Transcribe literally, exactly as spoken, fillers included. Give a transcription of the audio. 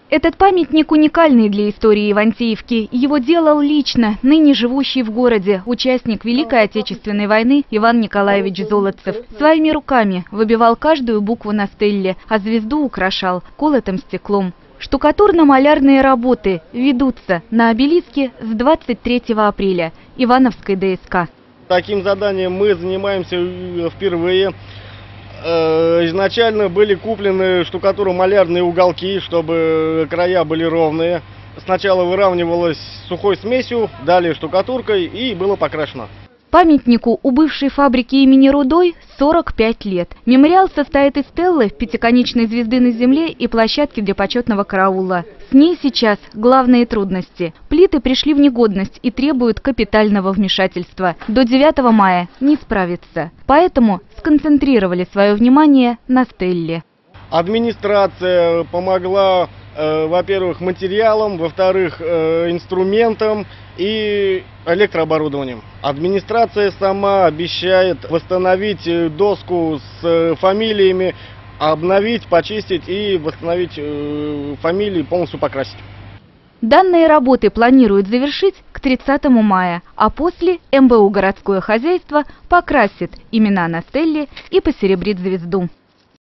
Этот памятник уникальный для истории Ивантеевки. Его делал лично ныне живущий в городе участник Великой Отечественной войны Иван Николаевич Золотцев. Своими руками выбивал каждую букву на стелле, а звезду украшал колотым стеклом. Штукатурно-малярные работы ведутся на обелиске с двадцать третьего апреля Ивановской ДСК. Таким заданием мы занимаемся впервые. Изначально были куплены штукатуро-малярные уголки, чтобы края были ровные. Сначала выравнивалось сухой смесью, далее штукатуркой и было покрашено. Памятнику у бывшей фабрики имени Рудой сорок пять лет. Мемориал состоит из стеллы, пятиконечной звезды на земле и площадки для почетного караула. С ней сейчас главные трудности. Плиты пришли в негодность и требуют капитального вмешательства. До девятого мая не справиться. Поэтому сконцентрировали свое внимание на стелле. Администрация помогла, э, во-первых, материалом, во-вторых, э, инструментом и электрооборудованием. Администрация сама обещает восстановить доску с фамилиями, обновить, почистить и восстановить э, фамилии, полностью покрасить. Данные работы планируют завершить к тридцатому мая, а после эм бэ у «Городское хозяйство» покрасит имена на стелле и посеребрит звезду.